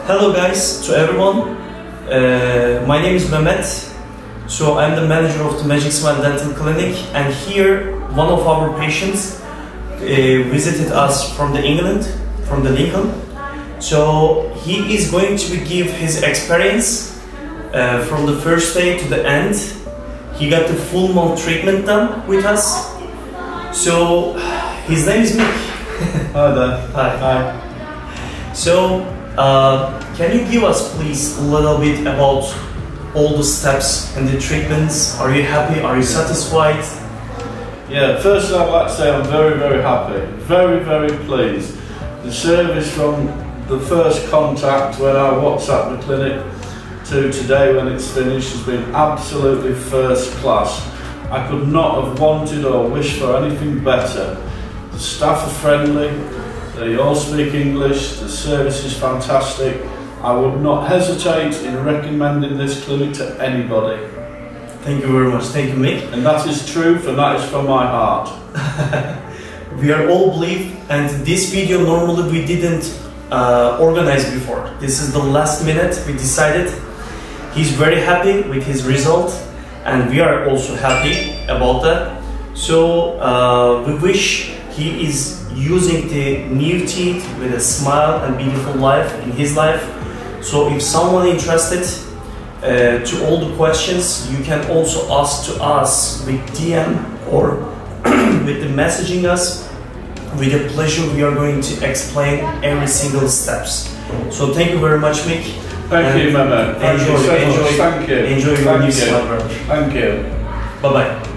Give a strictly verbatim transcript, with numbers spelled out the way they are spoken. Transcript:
Hello guys, to everyone. Uh, my name is Mehmet. So I'm the manager of the Magic Smile Dental Clinic, and here one of our patients uh, visited us from the England, from the Lincoln. So he is going to give his experience uh, from the first day to the end. He got the full mouth treatment done with us. So his name is Mick. Hi there. Hi. Hi. So uh, can you give us please a little bit about all the steps and the treatments? Are you happy? Are you satisfied? Yeah, first I'd like to say I'm very, very happy. Very, very pleased. The service from the first contact when I WhatsApp the clinic to today when it's finished has been absolutely first class. I could not have wanted or wished for anything better. The staff are friendly, they all speak English, the service is fantastic. I would not hesitate in recommending this clinic to anybody. Thank you very much. Thank you, Mick. And that is truth, and that is from my heart. We are all believe, and this video normally we didn't uh, organize before. This is the last minute we decided. He's very happy with his result, and we are also happy about that. So uh, we wish he is using the new teeth with a smile and beautiful life in his life. So if someone interested uh, to all the questions, you can also ask to us with D M or with the messaging us. With a pleasure, we are going to explain every single steps. So thank you very much, Mick. Thank and you, Mehmet. Thank enjoy, you so enjoy, much. Thank you. Enjoy your Thank new you. smile, brother. Thank you. Bye bye.